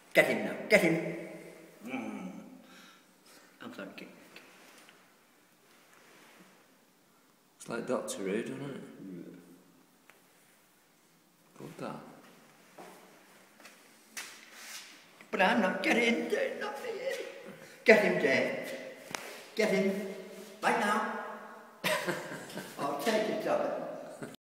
Get him now, get him. I'm sorry, get. It's like Doctor Who, doesn't it? Good that. But I'm not getting in there, not me. Get him there. Get him. Right now.